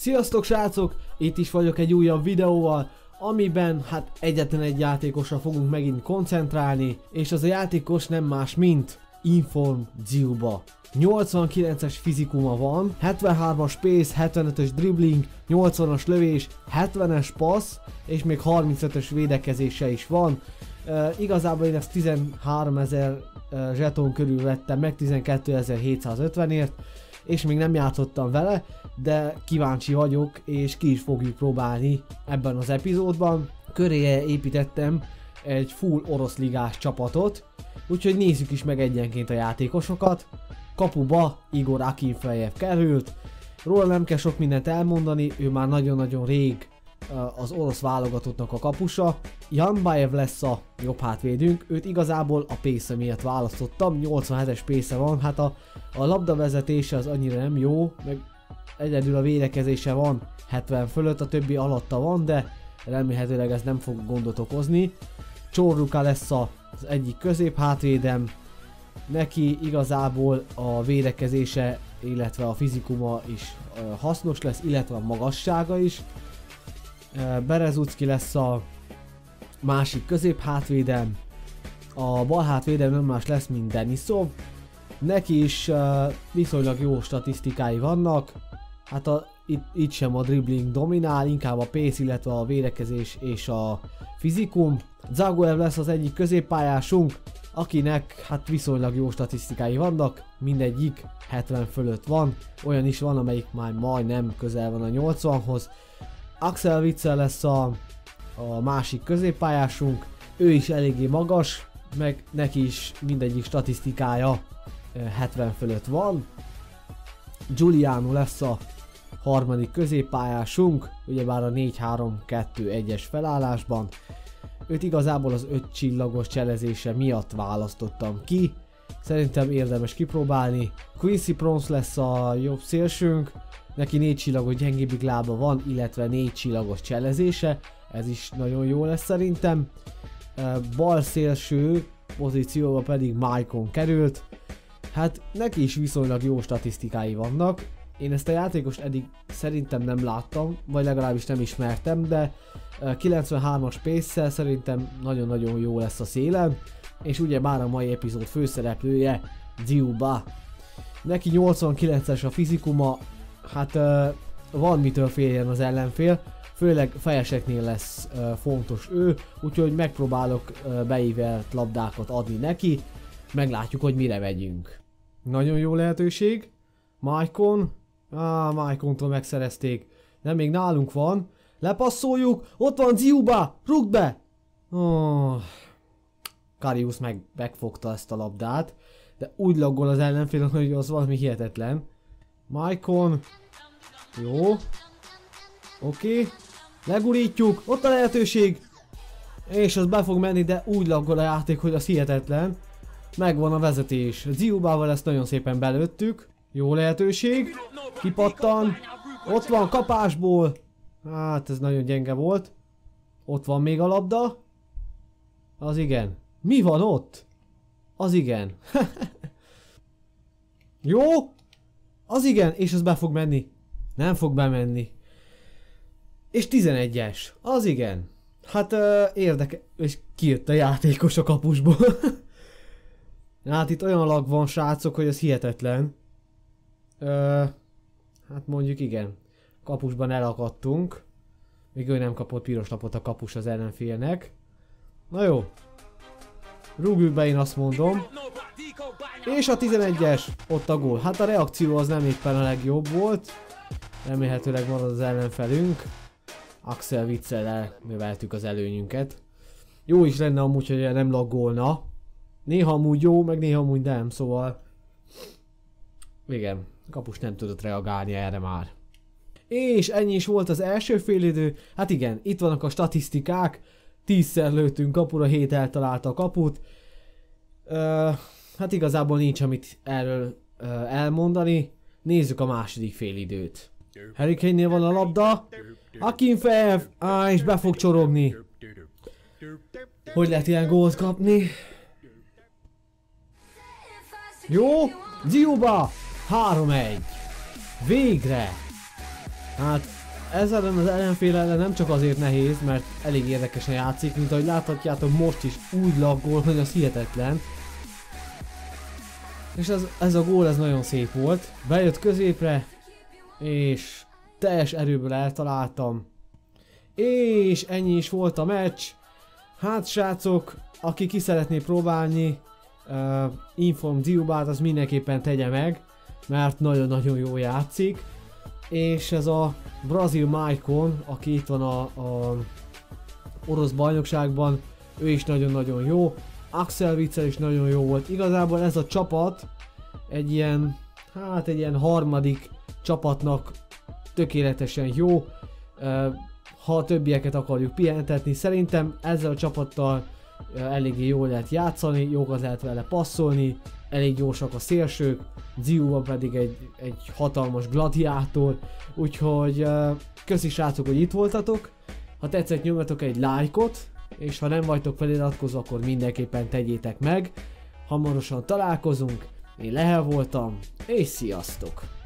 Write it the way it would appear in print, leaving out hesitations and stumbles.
Sziasztok srácok! Itt is vagyok egy újabb videóval, amiben hát egyetlen egy játékosra fogunk megint koncentrálni, és az a játékos nem más, mint Inform Dzuba. 89-es fizikuma van, 73-as pace, 75-ös dribbling, 80-as lövés, 70-es passz, és még 35-ös védekezése is van. Igazából én ezt 13.000 zseton körül vettem meg, 12.750-ért, és még nem játszottam vele, de kíváncsi vagyok, és ki is fogjuk próbálni ebben az epizódban. Köréje építettem egy full orosz ligás csapatot, úgyhogy nézzük is meg egyenként a játékosokat. Kapuba Igor Akinfejev került, róla nem kell sok mindent elmondani, ő már nagyon-nagyon rég az orosz válogatottnak a kapusa. Janbaev lesz a jobb hátvédünk, őt igazából a pace miatt választottam, 87-es pace van, hát a labdavezetése az annyira nem jó, meg egyedül a védekezése van 70 fölött, a többi alatta van, de remélhetőleg ez nem fog gondot okozni. Csorluka lesz az egyik középhátvédem, neki igazából a védekezése, illetve a fizikuma is hasznos lesz, illetve a magassága is. Berezucki lesz a másik középhátvédem, a bal hátvédem nem más lesz, mint Denisov. Neki is viszonylag jó statisztikái vannak, hát itt sem a dribbling dominál, inkább a pace, illetve a védekezés és a fizikum. Zagoev lesz az egyik középpályásunk, akinek hát viszonylag jó statisztikái vannak, mindegyik 70 fölött van, olyan is van, amelyik már majdnem közel van a 80-hoz. Axel Witsel lesz a másik középpályásunk, ő is eléggé magas, meg neki is mindegyik statisztikája 70 fölött van. Giuliano lesz a harmadik középpályásunk, ugyebár a 4-3-2-1-es felállásban. Őt igazából az 5 csillagos cselezése miatt választottam ki, szerintem érdemes kipróbálni. Quincy Promes lesz a jobb szélsőnk, neki 4 csillagos gyengébbik lába van, illetve 4 csillagos cselezése, ez is nagyon jó lesz szerintem. Bal szélső pozícióba pedig Maicon került, hát neki is viszonylag jó statisztikái vannak. Én ezt a játékost eddig szerintem nem láttam, vagy legalábbis nem ismertem, de 93-as pace-szel szerintem nagyon-nagyon jó lesz a szélen, és ugye már a mai epizód főszereplője Dzuba. Neki 89-es a fizikuma, hát van mitől féljen az ellenfél, főleg fejeseknél lesz fontos ő, úgyhogy megpróbálok beívelt labdákat adni neki, meglátjuk, hogy mire megyünk. Nagyon jó lehetőség, Maicon, Maicontól megszerezték, de még nálunk van, lepasszoljuk, ott van Dzuba, rúgd be! Karius megfogta ezt a labdát, de úgy laggol az ellenfél, hogy az valami hihetetlen. Maicon, jó, oké, legurítjuk, ott a lehetőség, és az be fog menni, de úgy laggol a játék, hogy az hihetetlen. Megvan a vezetés, Dzubával ezt nagyon szépen belőttük, jó lehetőség, kipattan, ott van kapásból, hát ez nagyon gyenge volt, ott van még a labda, az igen, mi van ott? Az igen, jó, az igen, és ez be fog menni, nem fog bemenni, és 11-es, az igen, hát érdekes, és kijött a játékos a kapusból. Hát itt olyan lag van srácok, hogy ez hihetetlen. Hát mondjuk igen, kapusban elakadtunk, még ő nem kapott piros lapot a kapus az ellenfélnek. Na jó, rúgjuk be, én azt mondom. És a 11-es, ott a gól. Hát a reakció az nem éppen a legjobb volt, remélhetőleg marad az ellenfelünk. Axel Witsellel növeltük az előnyünket. Jó is lenne amúgy, hogy nem laggolna. Néha amúgy jó, meg néha amúgy nem, szóval... Igen, kapus nem tudott reagálni erre már. És ennyi is volt az első félidő. Hát igen, itt vannak a statisztikák. 10-szer lőttünk kapura, 7 eltalálta a kaput. Hát igazából nincs amit erről elmondani. Nézzük a második félidőt. Harry Kane-nél van a labda. Akinfejev, és be fog csorogni. Hogy lehet ilyen gólt kapni? Jó, Dzuba, 3-1. Végre! Hát ezzel az ellenfél ellen nem csak azért nehéz, mert elég érdekesen játszik, mint ahogy láthatjátok most is úgy laggol, hogy az hihetetlen. És ez a gól ez nagyon szép volt. Bejött középre, és teljes erőből eltaláltam. És ennyi is volt a meccs. Hát srácok, aki ki szeretné próbálni Inform Dziubát, az mindenképpen tegye meg, mert nagyon-nagyon jól játszik. És ez a brazil Maicon, aki itt van a orosz bajnokságban, ő is nagyon-nagyon jó. Axel Witsel is nagyon jó volt. Igazából ez a csapat egy ilyen harmadik csapatnak tökéletesen jó. Ha a többieket akarjuk pihentetni, szerintem ezzel a csapattal eléggé jól lehet játszani, jókat lehet vele passzolni, elég gyorsak a szélsők, Dziuba pedig egy hatalmas gladiátor, úgyhogy köszi srácok, hogy itt voltatok. Ha tetszett, nyomjatok egy lájkot, és ha nem vagytok feliratkozva, akkor mindenképpen tegyétek meg. Hamarosan találkozunk, én Lehel voltam, és sziasztok!